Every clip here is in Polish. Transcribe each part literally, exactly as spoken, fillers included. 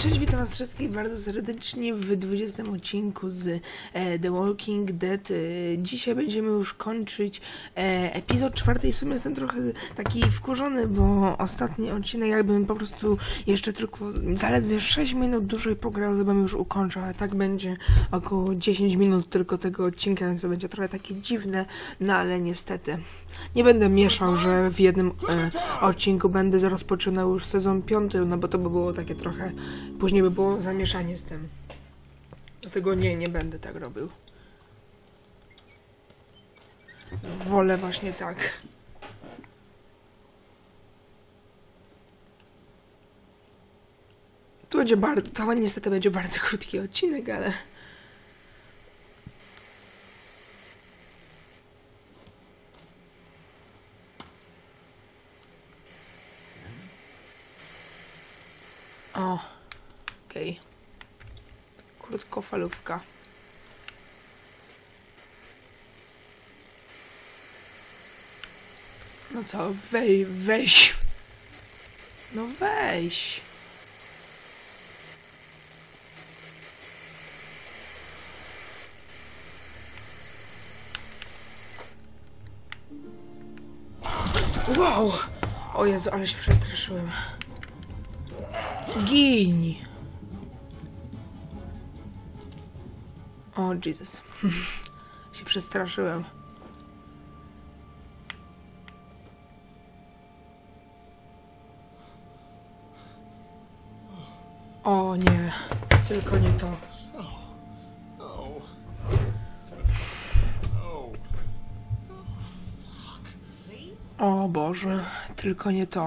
Cześć, witam was wszystkich bardzo serdecznie w dwudziestym odcinku z e, The Walking Dead. E, dzisiaj będziemy już kończyć e, epizod czwarty i w sumie jestem trochę taki wkurzony, bo ostatni odcinek jakbym po prostu jeszcze tylko zaledwie sześć minut dłużej pograł, to bym już ukończył, ale tak będzie około dziesięć minut tylko tego odcinka, więc to będzie trochę takie dziwne, no ale niestety nie będę mieszał, że w jednym e, odcinku będę rozpoczynał już sezon piąty, no bo to by było takie trochę, później by było zamieszanie z tym. Dlatego nie, nie będę tak robił. Wolę właśnie tak. Tu będzie bardzo, to niestety będzie bardzo krótki odcinek, ale... O, okej. Okay. Krótkofalówka. No co, wej, weź. No weź. Wow! O Jezu, ale się przestraszyłem. Gin! O, Jezus. się przestraszyłem. O nie, tylko nie to. O Boże, tylko nie to.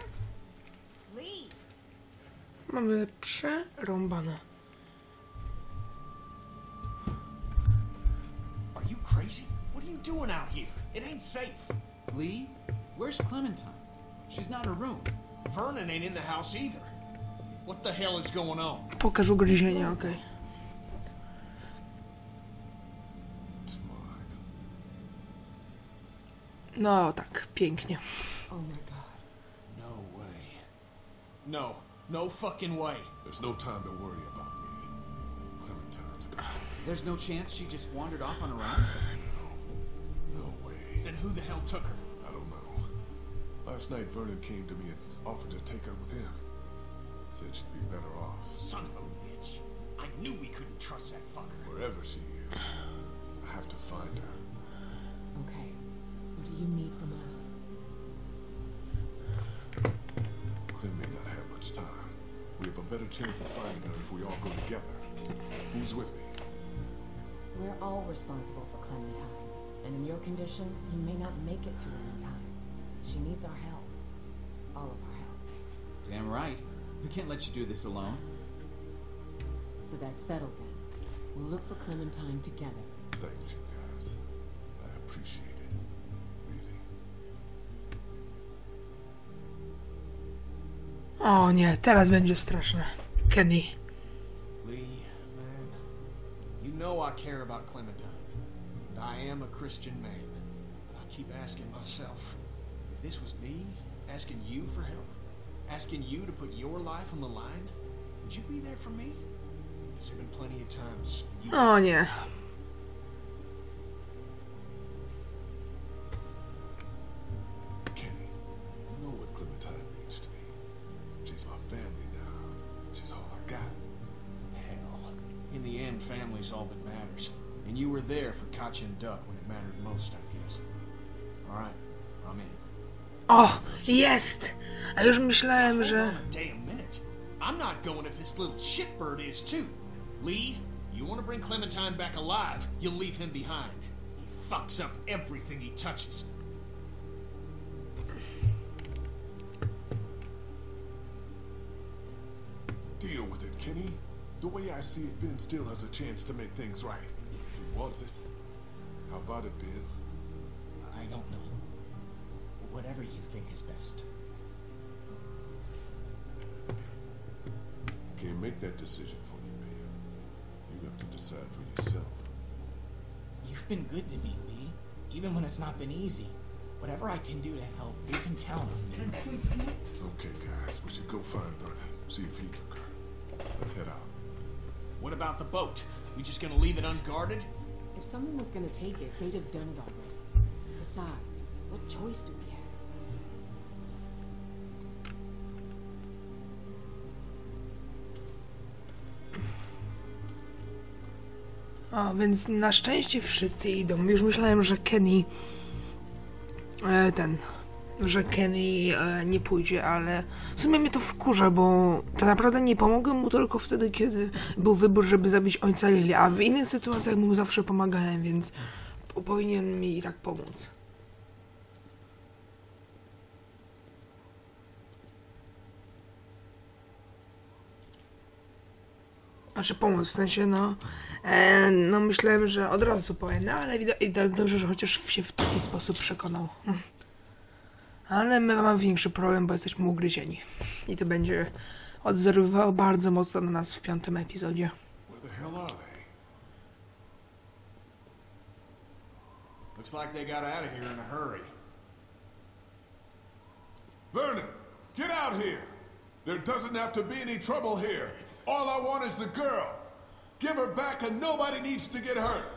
Mamy przerąbane. Are you crazy? What are you doing out here? It ain't safe. Lee, where's Clementine? She's not in her room. Vernon ain't in the house either. What the hell is going on? Pokaż ugryzienia, okej. Okay. No tak, pięknie. Oh my god. No way. No, no fucking way. There's no time to worry about me. Clementine's gone. There's no chance she just wandered off on her own? No. No way. Then who the hell took her? I don't know. Last night Vernon came to me and offered to take her with him. Said she'd be better off. Son of a bitch. I knew we couldn't trust that fucker. Wherever she is, I have to find her. Okay. What do you need from us? Clem may not have much time. We have a better chance of finding her if we all go together. Who's with me? We're all responsible for Clementine. And in your condition, you may not make it to her in time. She needs our help. All of our help. Damn right. We can't let you do this alone. So that's settled then. We'll look for Clementine together. Thanks, you guys. I appreciate it. Really. O nie, teraz będzie straszne. Kenny. Lee, man. You know I care about Clementine. I am a Christian man. I keep asking myself, if this was me, asking you for help, asking you to put your life on the line, would you be there for me? There's been plenty of times you... O nie. Kenny, you know what Clementine means to me. She's my family now. She's all I got. Hell, in the end, family's all that matters. And you were there for Katja and Duck when it mattered most, I guess. All right, I'm in. O, jest! A już myślałem, że... Hold on a damn minute. I'm not going if this little shitbird is too. Lee, you want to bring Clementine back alive, you'll leave him behind. He fucks up everything he touches. Deal with it, Kenny. The way I see it, Ben still has a chance to make things right. If he wants it. How about it, Ben? I don't know. Whatever you think is best. Can't make that decision for you, man. You have to decide for yourself. You've been good to me, Lee. Even when it's not been easy. Whatever I can do to help, you can count on me. Okay, guys, we should go find Vernon. See if he took her. Let's head out. What about the boat? We just gonna leave it unguarded? If someone was gonna take it, they'd have done it already. Besides, what choice do we have? O, więc na szczęście wszyscy idą. Już myślałem, że Kenny... E, ten... że Kenny e, nie pójdzie, ale w sumie mnie to wkurza, bo tak naprawdę nie pomogłem mu tylko wtedy, kiedy był wybór, żeby zabić ojca Lily, a w innych sytuacjach mu zawsze pomagałem, więc po powinien mi i tak pomóc. Znaczy pomóc, w sensie no, e, no myślałem, że od razu powiem, no ale widać, dobrze, że chociaż się w taki sposób przekonał. Hm. Ale my mamy większy problem, bo jesteśmy ugryzieni. I to będzie odzerowywało bardzo mocno na nas w piątym epizodzie. Where the hell are they? Looks like they got out of here in a hurry. Vernon, get out here! There doesn't have to be any trouble here. All I want is the girl. Give her back and nobody needs to get hurt.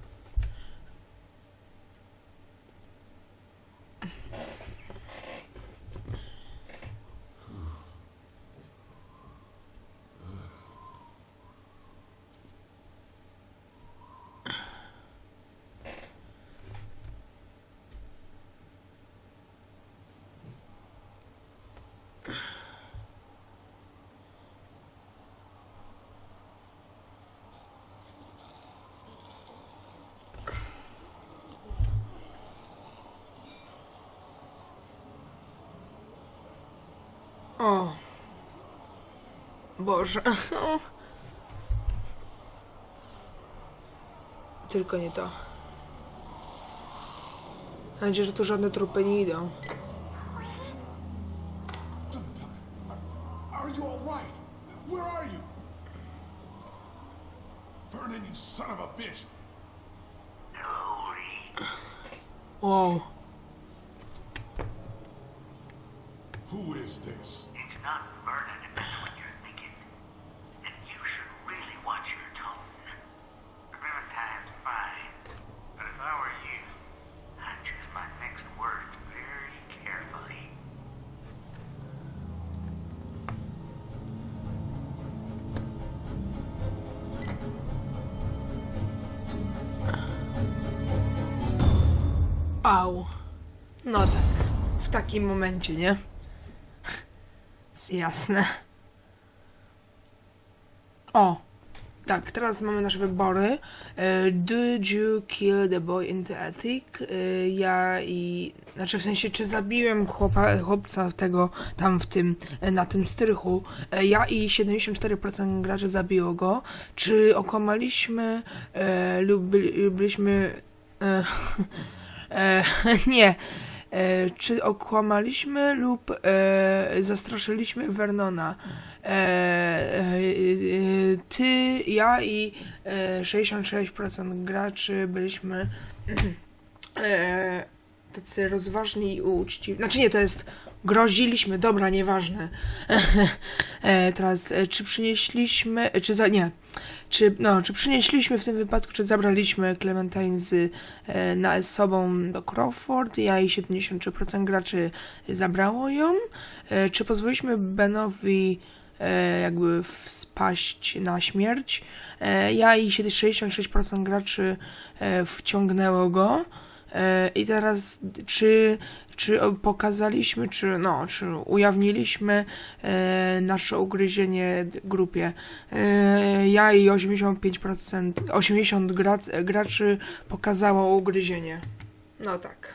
O. Boże. Tylko nie to. Mam nadzieję, że tu żadne trupy nie idą. Clementine, are, are you all right? Where are you? Vernon, you son of a bitch! Wow. Who is this? It's not Vernon if that's what you're thinking. And you should really watch your tone. Clementine's fine. But if I were you, I'd choose my next words very carefully. Au. No tak. W takim momencie, nie? Jasne. O, tak, teraz mamy nasze wybory. Uh, did you kill the boy in the attic? Uh, ja i... Znaczy w sensie, czy zabiłem chłopa, chłopca tego tam w tym, na tym strychu. Uh, ja i siedemdziesiąt cztery procent graczy zabiło go. Czy okłamaliśmy uh, lub byli, byliśmy... Uh, uh, nie. E, czy okłamaliśmy lub e, zastraszyliśmy Vernona? E, e, e, ty, ja i e, sześćdziesiąt sześć procent graczy byliśmy e, tacy rozważni i uczciwi. Znaczy nie, to jest groziliśmy, dobra, nieważne. e, teraz, e, czy przynieśliśmy, czy za, nie. Czy, no, czy przynieśliśmy w tym wypadku, czy zabraliśmy Clementine z, e, na, z sobą do Crawford? Ja i siedemdziesiąt trzy procent graczy zabrało ją. E, czy pozwoliliśmy Benowi e, jakby spaść na śmierć? E, ja i sześćdziesiąt sześć procent graczy e, wciągnęło go. E, I teraz, czy, czy pokazaliśmy, czy, no, czy ujawniliśmy e, nasze ugryzienie grupie? E, ja i osiemdziesiąt pięć procent, osiemdziesiąt grac, graczy pokazało ugryzienie. No tak.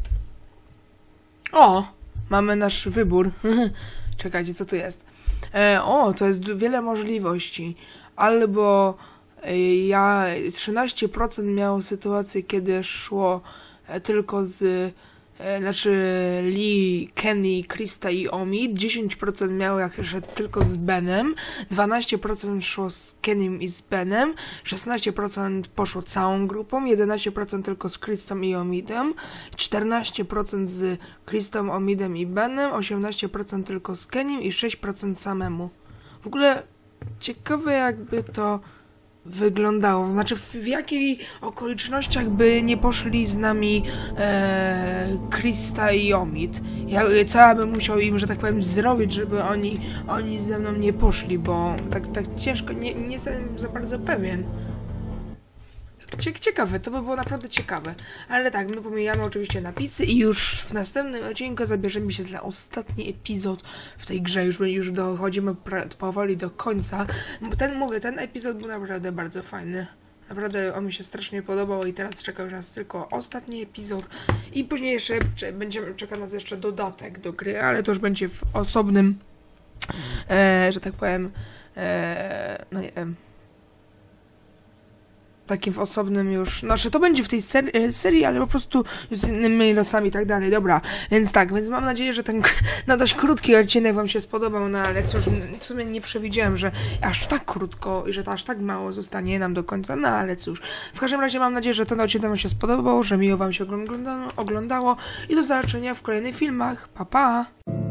O! Mamy nasz wybór. Czekajcie, co to jest? E, o, to jest wiele możliwości. Albo ja trzynaście procent miało sytuację, kiedy szło tylko z, e, znaczy Lee, Kenny, Krista i Omid, dziesięć procent miało jak szedł tylko z Benem, dwanaście procent szło z Kennym i z Benem, szesnaście procent poszło całą grupą, jedenaście procent tylko z Kristą i Omidem, czternaście procent z Kristą, Omidem i Benem, osiemnaście procent tylko z Kennym i sześć procent samemu. W ogóle ciekawe jakby to wyglądało, znaczy w, w jakich okolicznościach by nie poszli z nami e, Krista i Omid. Ja, co ja bym musiał im, że tak powiem, zrobić, żeby oni, oni ze mną nie poszli, bo tak, tak ciężko, nie, nie jestem za bardzo pewien. Cie, ciekawe, to by było naprawdę ciekawe. Ale tak, my pomijamy oczywiście napisy i już w następnym odcinku zabierzemy się za ostatni epizod w tej grze. Już, już dochodzimy powoli do końca. Ten, mówię, ten epizod był naprawdę bardzo fajny. Naprawdę on mi się strasznie podobał i teraz czeka już nas tylko ostatni epizod. I później jeszcze będziemy, czeka nas jeszcze dodatek do gry, ale to już będzie w osobnym, e, że tak powiem, e, no nie wiem. Takim w osobnym już, znaczy to będzie w tej ser serii, ale po prostu z innymi losami i tak dalej, dobra, więc tak, więc mam nadzieję, że ten no dość krótki odcinek wam się spodobał, no ale cóż, w sumie nie przewidziałem, że aż tak krótko i że to aż tak mało zostanie nam do końca, no ale cóż, w każdym razie mam nadzieję, że ten odcinek wam się spodobał, że miło wam się oglądało, oglądało i do zobaczenia w kolejnych filmach, pa pa!